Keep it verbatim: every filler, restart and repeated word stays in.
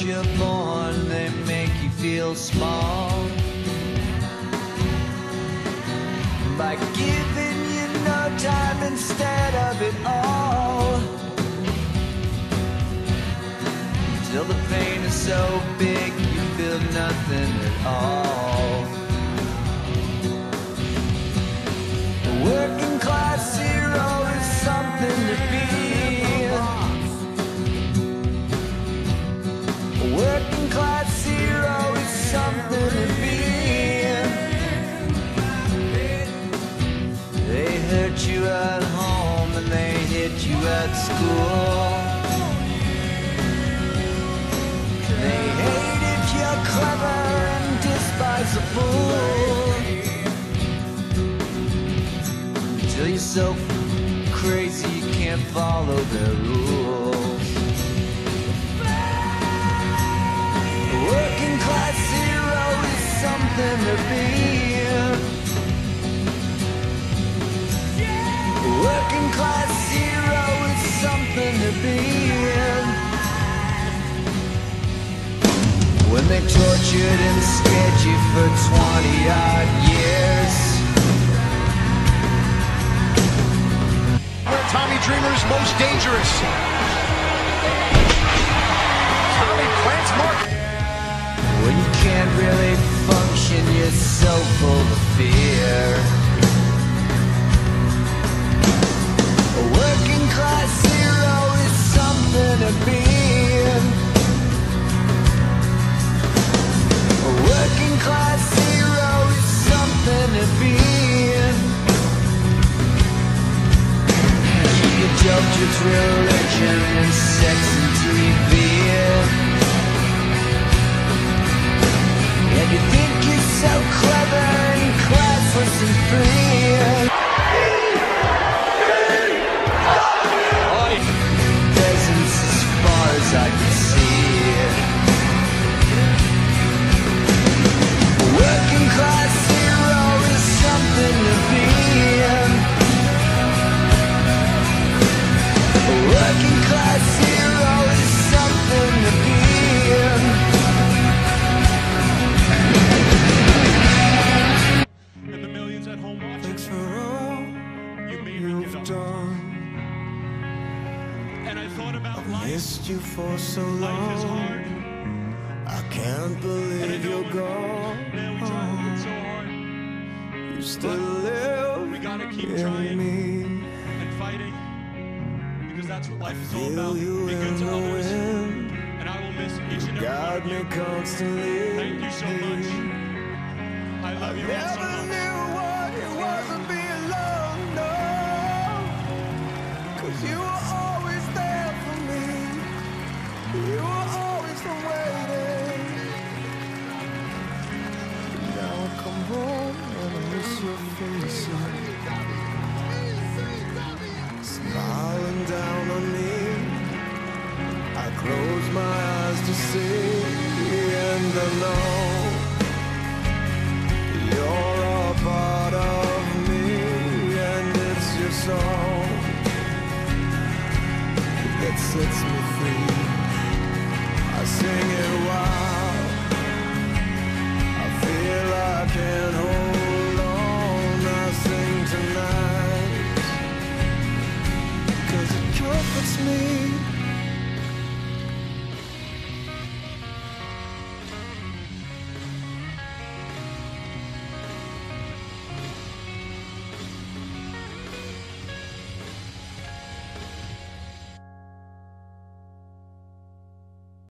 you're born, they make you feel small by giving you no time instead of it all, till the pain is so big you feel nothing at all. A working class hero is something to be. A working class hero is something to be. They hurt you at home and they hit you at school. They hate if you're clever and despise a fool, until you're so crazy you can't follow their rules. A working class hero is something to be. A working class hero is something to be. When they tortured and scared you for twenty odd years, where Tommy Dreamer's most dangerous. Tommy plants mark. When you can't really function, you're so full of fear. A working class hero is something to be. A working class hero is something to be. You joked with religion and sex and T V, and you think you're so clever and classless and free. Peasants as far as I can see. A working class hero is something to be. A working class hero is something to be. And the millions at home watching. Thanks for all You made me you've get up. done. And I thought about I've life. missed you for so Life is long. hard. I can't And I believe know you're when- gone. Man, we try to work so hard. You still live We gotta keep in trying me. and fighting. Because that's what life is all Feel about. you Be good in to the others. wind. And I will miss each and every one Guide of me you. constantly. Thank you so much. I love you all so Never much. knew what it was to be alone, no. 'Cause you were always there for me. You were always the waiting. Now I come home and I miss your face. Smiling down on me, I close my eyes to see, and I know you're a part of me, and it's your song that sets me free. I sing it wild, I feel I can hold on. I sing tonight, 'cause it comforts me.